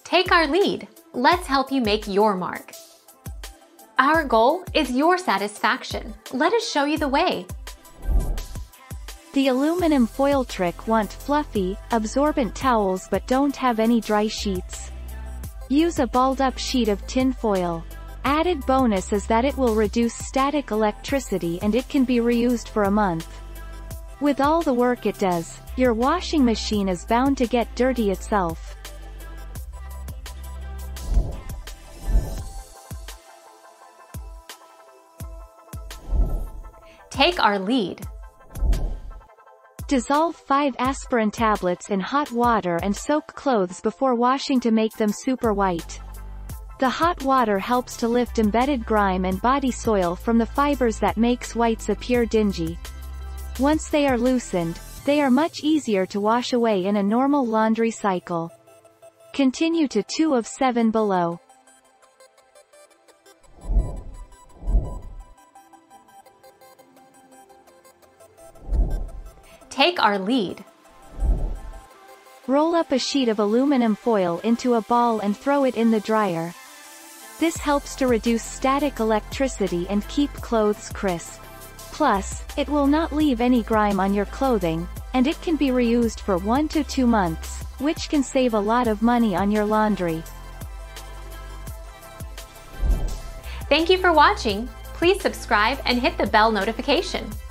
Take our lead. Let's help you make your mark. Our goal is your satisfaction. Let us show you the way. The aluminum foil trick want fluffy, absorbent towels but don't have any dry sheets. Use a balled-up sheet of tin foil. Added bonus is that it will reduce static electricity and it can be reused for a month. With all the work it does, your washing machine is bound to get dirty itself. Take our lead. Dissolve 5 aspirin tablets in hot water and soak clothes before washing to make them super white. The hot water helps to lift embedded grime and body soil from the fibers that makes whites appear dingy. Once they are loosened, they are much easier to wash away in a normal laundry cycle. Continue to 2 of 7 below. Take our lead. Roll up a sheet of aluminum foil into a ball and throw it in the dryer. This helps to reduce static electricity and keep clothes crisp. Plus, it will not leave any grime on your clothing, and it can be reused for 1 to 2 months, which can save a lot of money on your laundry. Thank you for watching. Please subscribe and hit the bell notification.